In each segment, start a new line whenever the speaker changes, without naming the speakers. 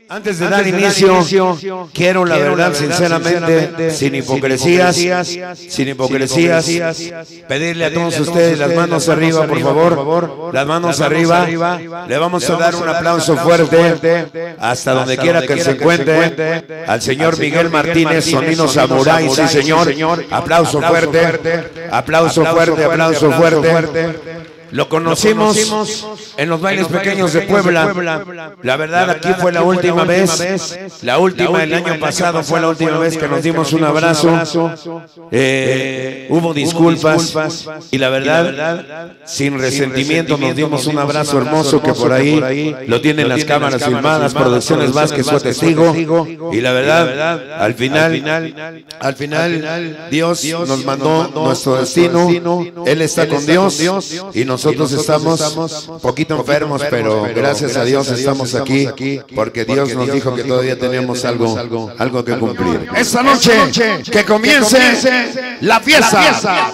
Antes de dar inicio, quiero la verdad, sinceramente, sin hipocresías, pedirle a todos ustedes las manos arriba, por favor, las manos arriba. Le vamos a dar un aplauso fuerte, hasta donde quiera que se encuentre, al señor Miguel Martínez, Sonido Samurai, sí señor, aplauso fuerte, aplauso fuerte, aplauso fuerte. Lo conocimos en los bailes pequeños de Puebla. La verdad, aquí fue la última vez. El año pasado fue la última vez que nos dimos un abrazo. Hubo disculpas y la verdad, sin resentimiento, nos dimos un abrazo hermoso que por ahí lo tienen las cámaras filmadas. Producciones Vázquez fue testigo. Y la verdad, al final, Dios nos mandó nuestro destino. Él está con Dios y nosotros estamos un poquito enfermos, pero gracias a Dios estamos aquí porque Dios nos dijo que todavía tenemos algo que cumplir. Esta noche que comience la fiesta.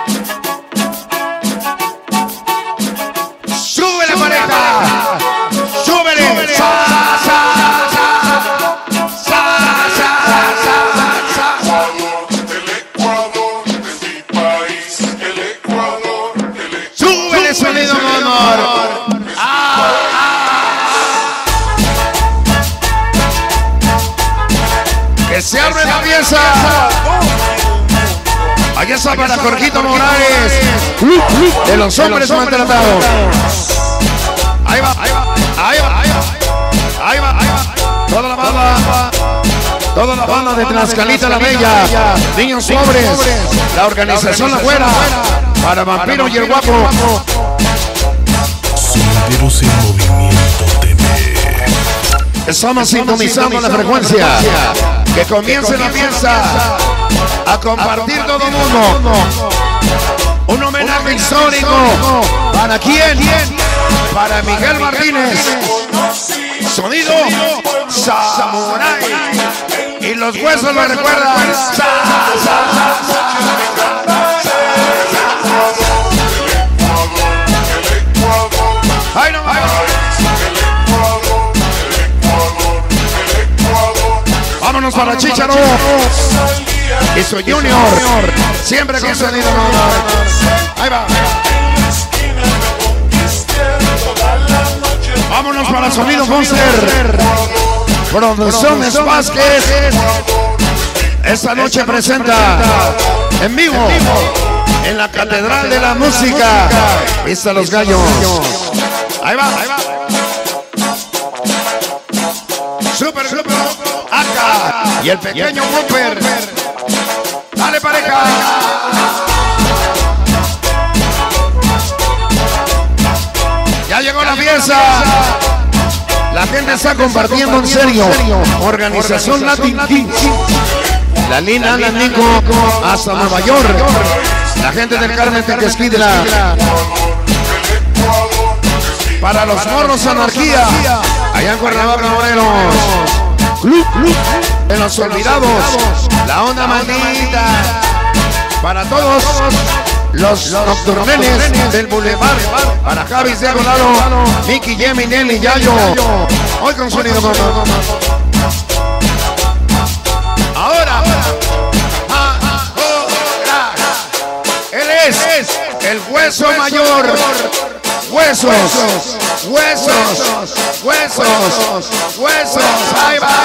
¡Súbele, pareja! ¡Súbele! Sonido honor. Que se abre la pieza. Aquí está para Jorgito Morales, de los hombres maltratados. Ahí va. Toda la banda de Tlaxcalita la Bella, Niños Pobres, la organización La Güera, para Vampiro y el Guapo.
Sonderos en Movimiento TV.
Estamos sintonizando la frecuencia. Que comience la fiesta. A compartir todo el mundo. Un homenaje histórico. ¿Para quién? Para Miguel Martínez. Sonido Samurai. Y los huesos lo recuerdan. ¡Ay, no! Vámonos para Chícharo y su Junior, siempre con sonido. Ahí va. Vámonos para Sonido Monster, Producciones Vázquez. Esta noche presenta en vivo en la Catedral de la Música. Vista Los Gallos. Ahí va. Super acá. Y el pequeño Whopper. Dale, pareja. Ya llegó la fiesta. La gente está compartiendo en serio. Organización Latin Kings. La Lina, la Nico, hasta Nueva York. La gente del Carmen Tequesquidra. Para los morros Anarquía, allá en Cuernavaca, Morelos. Club de los olvidados, la onda maldita. Para todos los nocturneles del Boulevard. Para Javis de Agolado, Mickey, Jimmy, Nelly, Yayo. Hoy con sonido mono. Ahora. Él es el hueso mayor. Huesos, ahí va.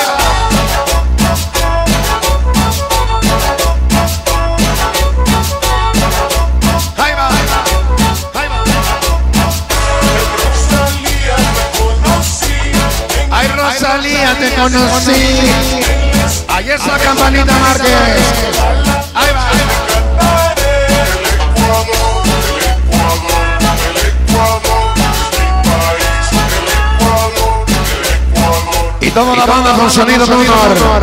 Ay, Rosalía, te conocí. Ahí es la campanita Márquez. Ahí va. Y toda la banda con sonido de honor.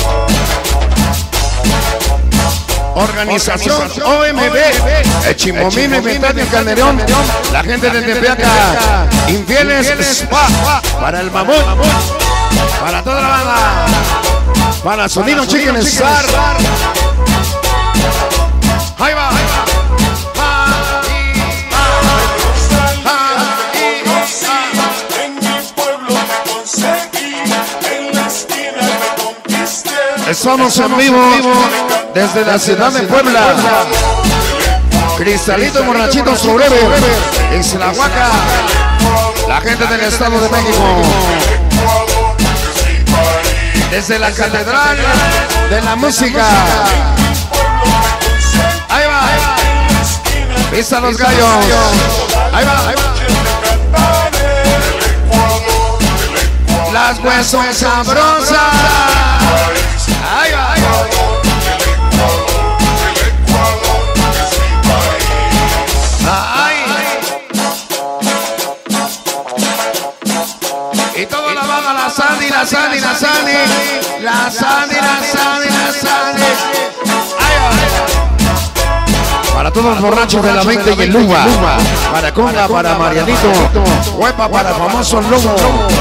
Organización OMB, el Chimomín, Inventario en Calderón, la gente de Tepeaca, Infieles Spa, para el Mamut, para toda la banda, para Sonido Chicken Star. Ahí va. En mi pueblo conseguí Estamos en vivo desde la ciudad de Puebla. Cristalito Borrachito Forever, Islahuaca, la gente del Estado de México. Desde la Catedral de la Música. Ahí va, ahí va. Pisa los gallos. Ahí va, ahí va. Las huesos sabrosas. Ahí va, ahí va. Y toda la banda, la Sandy, la Sandy, la Sandy, la Sandy, la Sandy, la Sandy. Para todos los borrachos de la 20 y el Luba, para Conga, para Marianito, Huepa, para el famoso Lobo.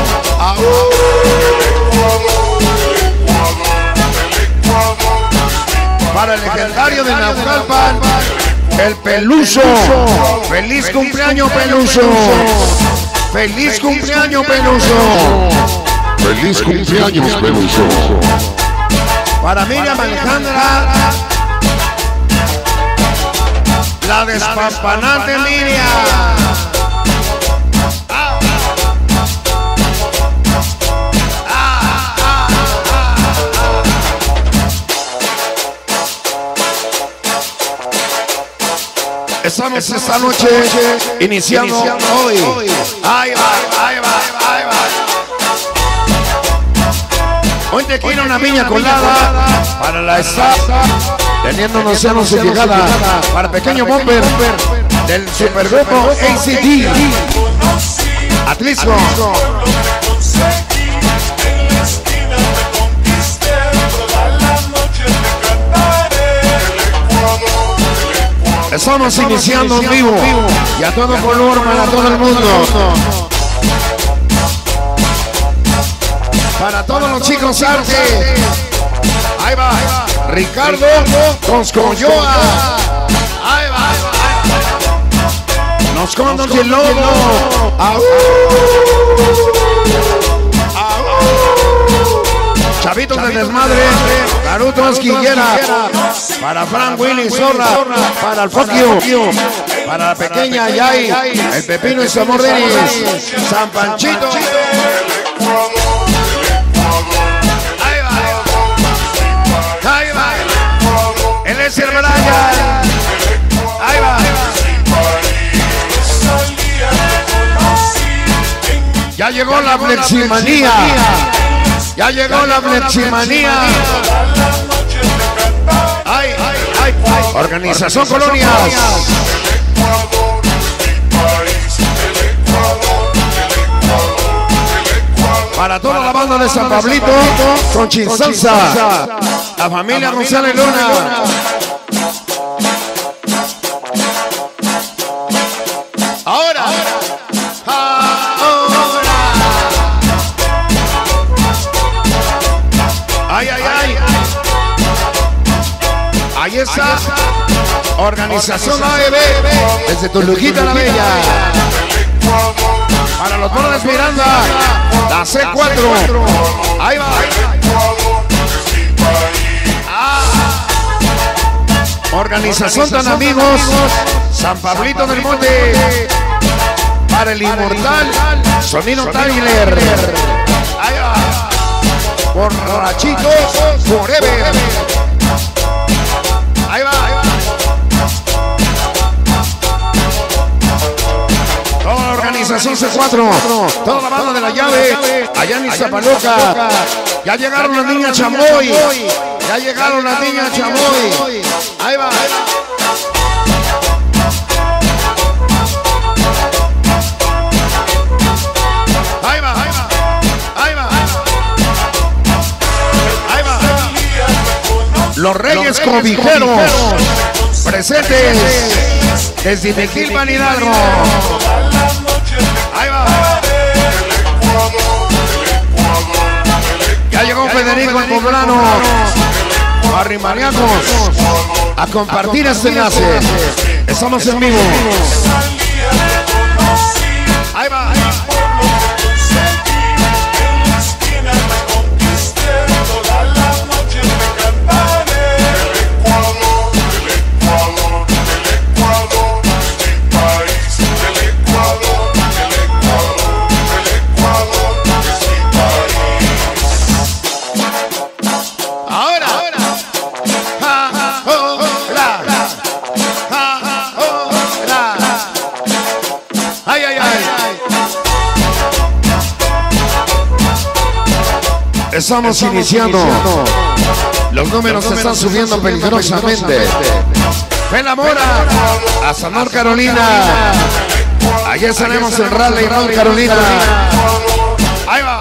Para el legendario de Naucalpan, el Peluso. Feliz cumpleaños, Peluso. ¡Feliz cumpleaños, Peluso!
¡Feliz cumpleaños, Peluso!
Para Miriam Alejandra, la despampanante Miriam. Estamos esta noche iniciando hoy. Ahí va, ahí va, ahí va. Hoy te quiero una piña colada para la staff, teniéndonos ya su llegada para pequeño bomber del supergrupo ACD Atlisco. Estamos iniciando en vivo y a todo color para todo el mundo. Para todos los chicos arte. Ahí va, Ricardo Toscoyoa. Ahí va, nos condos y el lobo. Chavitos del desmadre, Naruto Esquillera, para Frank Willy Zorra, para el Fokio, para la pequeña Yay, el Pepino y Samor Denis, San Panchito. Ahí va, ahí va, el S. Brian. Ahí va, ya llegó la fleximanía. Ya llegó la fleximanía. Ay, ay, ay. Organización Colonias. Para toda la banda de San Pablito, con Chinsalsa, la familia González Luna. Ahora. Ay, ay, ay. Ahí está. Organización AEB. Desde Toluquita la Bella. Para los Bordes Miranda. La C4. Ahí va. Organización Tan Amigos. San Pablito del Monte. Para el inmortal Sonido Tyler. Ahí va. Borrachito Forever. Ahí va, ahí va. Toda la organización C4, toda la banda de la llave, allá en Iztapalapa. Ya llegaron las niñas Chamoy. Ya llegaron las niñas Chamoy. Ahí va, ahí va. Los Reyes Cobijeros presentes desde Tequilpan Hidalgo. Ahí va. Ya llegó Federico el Poblano. Arrimaniacos a compartir este enlace. Estamos en vivo. Ahí va. Estamos iniciando. Los números se están subiendo peligrosamente. Pela Mora, hasta North Carolina. Allí estaremos en Raleigh, North Carolina. Ahí va.